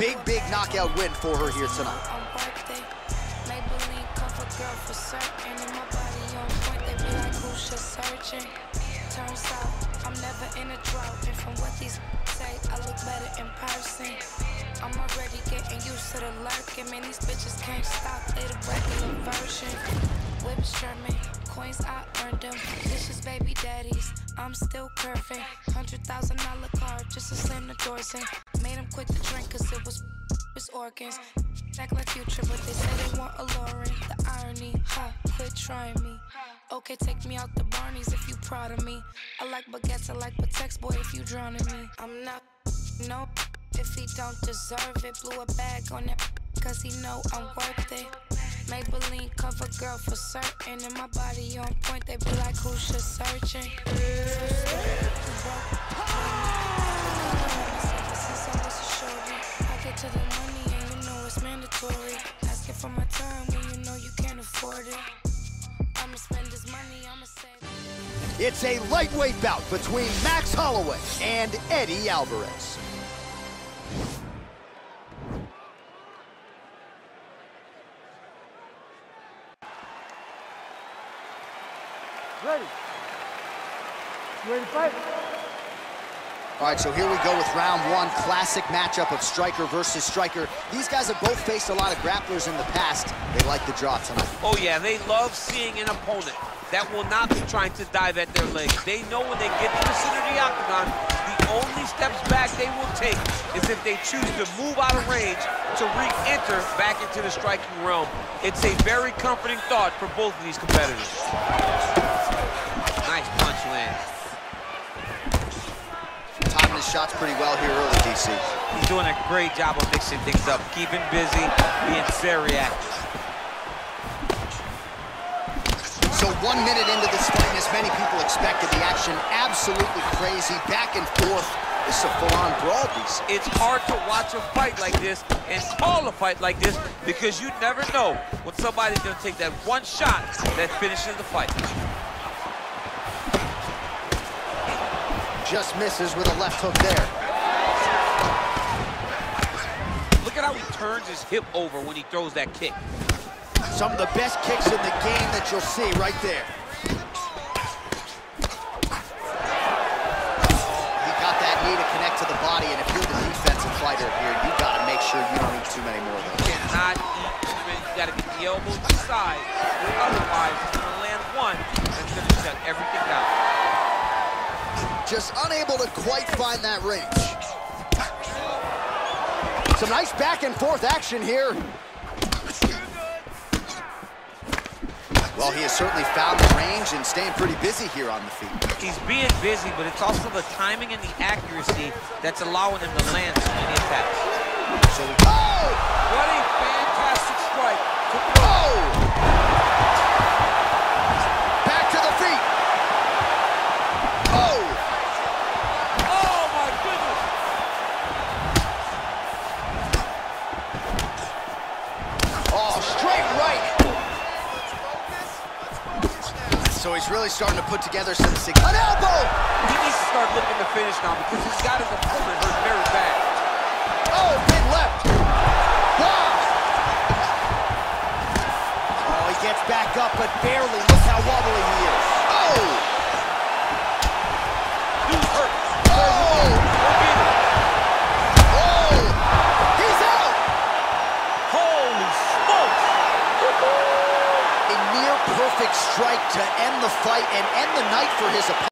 big knockout win for her here tonight. Maybelline cover girl for certain, and my body on point. They be like, who's just searching? Turns out I'm never in a drought, and from what these say, I look better in person. I'm already getting used to the lurking. Man, these bitches can't stop. They the regular version. Whips German, coins I earned them. Dishes baby daddies, I'm still curving. $100,000 card just to slam the doors in. Made him quit the drink cause it was his organs. Act like Future, but they say they want a Lauren. The irony, quit trying me. Okay, take me out the Barneys if you proud of me. I like baguettes, I like Patex, boy, if you drowning me. I'm not, no, if he don't deserve it. Blew a bag on it, cause he know I'm worth it. Maybelline cover girl for certain, and my body on point. They be like, who's just searching? Since I was a shorty, I get to the money and you know it's mandatory. Asking for my time when you know you can't afford it. I'ma spend this money, I'ma save. It's a lightweight bout between Max Holloway and Eddie Alvarez. Ready? You ready to fight? All right, so here we go with round one. Classic matchup of striker versus striker. These guys have both faced a lot of grapplers in the past. They like the draw tonight. Oh yeah, they love seeing an opponent that will not be trying to dive at their legs. They know when they get to the center of the octagon, the only steps back they will take is if they choose to move out of range to re-enter back into the striking realm. It's a very comforting thought for both of these competitors. Nice punch land. Timing his shots pretty well here early, DC. He's doing a great job of mixing things up, keeping busy, being very active. So 1 minute into this fight, and as many people expected, the action absolutely crazy, back and forth. This is a full-on brawl, DC. It's hard to watch a fight like this and call a fight like this because you never know when somebody's going to take that one shot that finishes the fight. Just misses with a left hook there. Look at how he turns his hip over when he throws that kick. Some of the best kicks in the game that you'll see right there. He got that knee to connect to the body, and if you're the defensive fighter here, you got to make sure you don't eat too many more of those. You cannot eat too many. You got to get the elbows inside, or otherwise he's going to land one that's going to shut everything down. Just unable to quite find that range. Some nice back and forth action here. Well, he has certainly found the range and staying pretty busy here on the feet. He's being busy, but it's also the timing and the accuracy that's allowing him to land so many attacks. So, What a fantastic strike to throw. Back to the feet. Oh! Oh, my goodness! Oh, straight right. So he's really starting to put together some an elbow! He needs to start looking to finish now because he's got his opponent hurt very bad. Oh, big left. Wow! Oh, he gets back up, but barely. Look how wobbly he is. Oh! Dude's hurt. Oh! Oh! He's out! Holy smokes! A near perfect strike to end the fight and end the night for his opponent.